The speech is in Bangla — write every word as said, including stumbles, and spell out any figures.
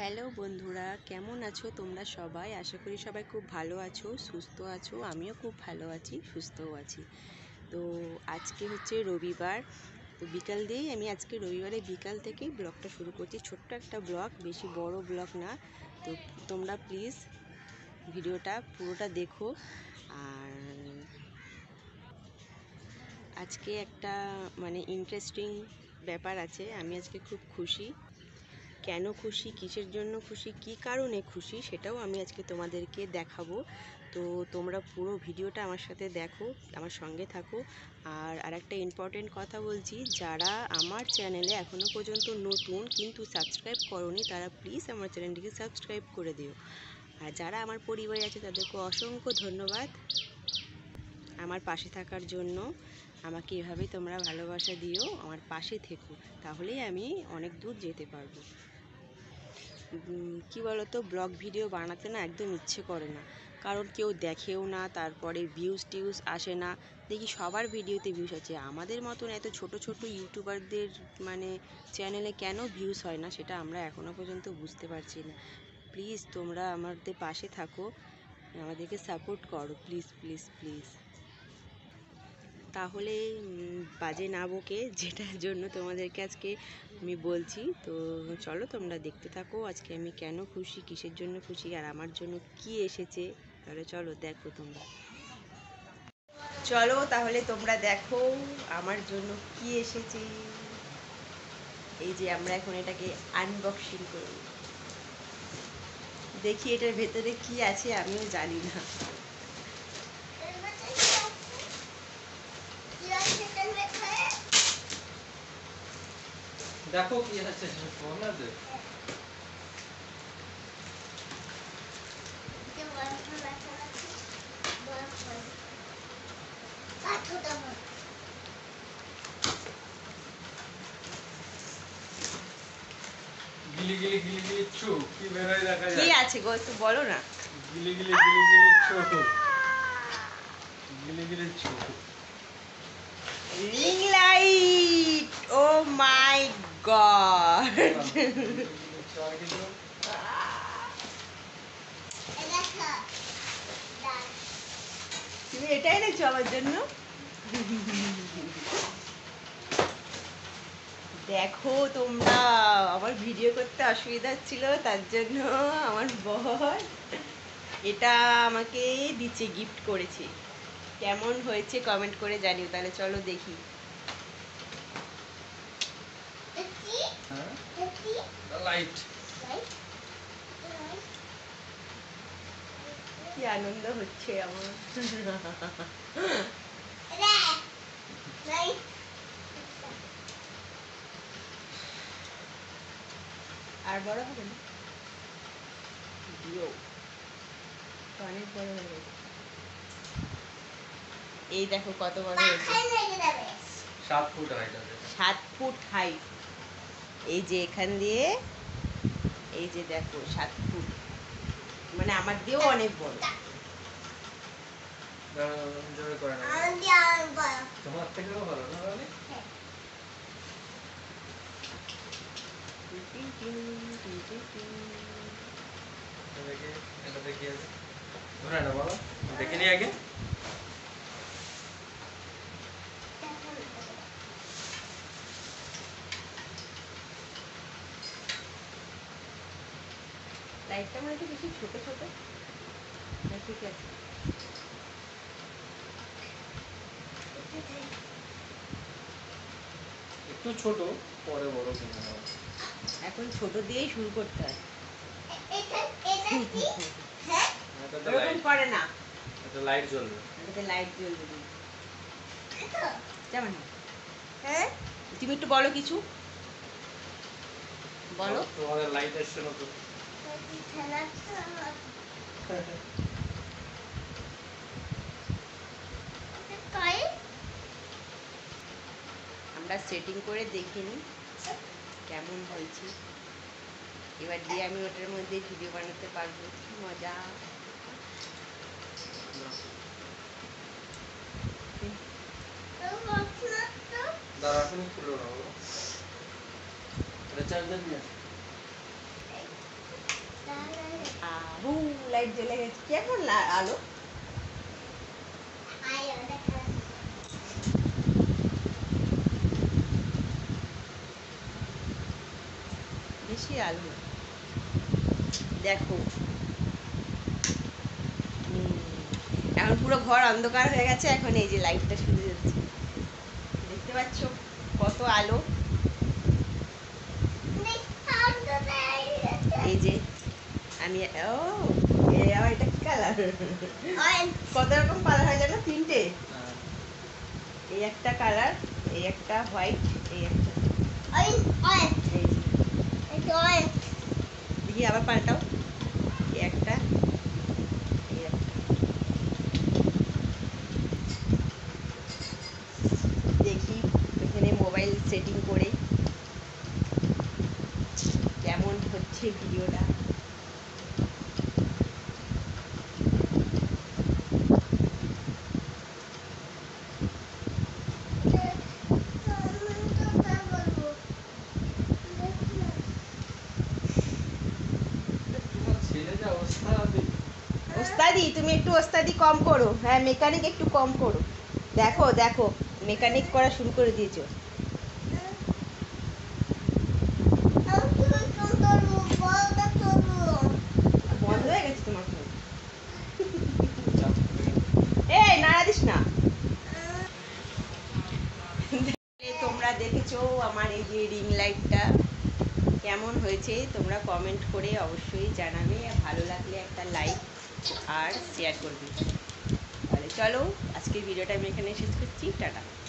হ্যালো বন্ধুরা, কেমন আছো তোমরা সবাই? আশা করি সবাই খুব ভালো আছো, সুস্থ আছো। আমিও খুব ভালো আছি, সুস্থও আছি। তো আজকে হচ্ছে রবিবার, তো বিকাল দিয়েই আমি আজকে রবিবারে বিকাল থেকেই ব্লগটা শুরু করছি। ছোট্ট একটা ব্লগ, বেশি বড় ব্লগ না। তো তোমরা প্লিজ ভিডিওটা পুরোটা দেখো। আর আজকে একটা মানে ইন্টারেস্টিং ব্যাপার আছে। আমি আজকে খুব খুশি। কেন খুশি, কিসের জন্য খুশি, কী কারণে খুশি, সেটাও আমি আজকে তোমাদেরকে দেখাবো। তো তোমরা পুরো ভিডিওটা আমার সাথে দেখো, আমার সঙ্গে থাকো। আর আরেকটা ইম্পর্টেন্ট কথা বলছি, যারা আমার চ্যানেলে এখনও পর্যন্ত নতুন কিন্তু সাবস্ক্রাইব করোনি, তারা প্লিজ আমার চ্যানেলটিকে সাবস্ক্রাইব করে দিও। আর যারা আমার পরিবারে আছে তাদেরকে অসংখ্য ধন্যবাদ আমার পাশে থাকার জন্য। আমাকে এভাবেই তোমরা ভালোবাসা দিও, আমার পাশে থেকো, তাহলেই আমি অনেক দূর যেতে পারবো। কি বলতো, ব্লগ ভিডিও বানাতে না একদম ইচ্ছে করে না, কারণ কেউ দেখেও না, তারপরে ভিউজ টিউজ আসে না। দেখি সবার ভিডিওতে ভিউজ আছে, আমাদের মতন এত ছোট ছোট ইউটিউবারদের মানে চ্যানেলে কেন ভিউজ হয় না, সেটা আমরা এখনও পর্যন্ত বুঝতে পারছি না। প্লিজ তোমরা আমাদের পাশে থাকো, আমাদেরকে সাপোর্ট করো, প্লিজ প্লিজ প্লিজ। তাহলে বাজে না বকে, যেটার জন্য তোমাদেরকে আজকে আমি বলছি। তো চলো তোমরা দেখতে থাকো, আজকে আমি কেন খুশি, কিসের জন্য খুশি, আর আমার জন্য কি এসেছে। তাহলে চলো দেখো তোমরা, চলো তাহলে তোমরা দেখো আমার জন্য কি এসেছে। এই যে আমরা এখন এটাকে আনবক্সিং করব, দেখি এটার ভেতরে কি আছে, আমিও জানি না। দেখো কি আছে মনে আছে? গিলি গিলি গিলি গিলি চু কি বেরোয় দেখা যায়? কি আছে গো, একটু বলো না। গিলি গিলি গিলি গিলি চু গিলি গিলি চু ring light, oh my god. তুমি এটাই এনেছো আমার জন্য? দেখো তোমরা, আমার ভিডিও করতে অসুবিধা ছিল, তার জন্য আমার বর এটা আমাকে দিচ্ছে, গিফট করেছে। কেমন হয়েছে কমেন্ট করে জানিও। তাহলে চলো দেখি। লাইট কি আনন্দ হচ্ছে আমার। আর বড় হবে না, অনেক বড় হয়ে গেছে। এই দেখো কত বড় হয়েছে, সাত ফুট হাইট আছে। সাত ফুট হাইট। এই যে এখান দিয়ে, এই যে দেখো সাত ফুট, মানে আমার দিয়েও অনেক বড়। জোরে করে না, তোমার থেকেও ভালো না রানী? দেখি এটা দেখি আছে, ধরে না বলো, দেখে নি আগে। লাইটটা মনে হচ্ছে বেশি ছোট ছোট, ঠিক আছে। একটু ছোট, পরে বড় কিনে নেব। এখন ছোট দিয়েই শুরু করতে হয়। এটা তো ওরকম লাইট, করে না, এটা লাইট জ্বলবে, এটাতে লাইট জ্বলবে। যেমন হ্যাঁ, তুমি একটু বলো কিছু, বলো। তোমাদের লাইট এসছে নতুন। আমরা সেটিং করে দেখিনি কেমন হয়েছে, এবার দিয়ে আমি ওটার মধ্যে ভিডিও বানাতে পারবো। মজা। দাঁড়া এখনই খুললো না, বলো। এটা চার্জার নিয়ে আসো। লাইট জ্বলে গেছে, কেমন লা- আলো বেশি আলো না। দেখো হুম, এখন পুরো ঘর অন্ধকার হয়ে গেছে, এখন এই যে লাইটটা শুরু যাচ্ছে, দেখতে পাচ্ছ কত আলো। এই যে আমি ও এ আবার এটা কি কালার, কত রকম কালার হয় জানো, তিনটে, হ্যাঁ। এই একটা কালার, এই একটা হোয়াইট, এই একটা এই যে দেখি আবার পাল্টাও, এই একটা, এই একটা, দেখি এখানে মোবাইল সেটিং করে কেমন হচ্ছে ভিডিওটা। তোমার ছেলে যা অবস্থা দিই। ওস্তাদি তুমি একটু ওস্তাদি কম করো, হ্যাঁ মেকানিক একটু কম করো। দেখো দেখো মেকানিক করা শুরু করে দিয়েছো। বন্ধ হয়ে গেছে তোমার ফোন, চাপ করে গেল। এই নাড়া দিস না। তোমরা দেখেছো আমার এই যে রিং লাইটটা কেমন হয়েছে, তোমরা কমেন্ট করে অবশ্যই জানাবে, আর ভালো লাগলে একটা লাইক আর শেয়ার করবে। তাহলে চলো আজকের ভিডিওটা আমি এখানে শেষ করছি, টাটা।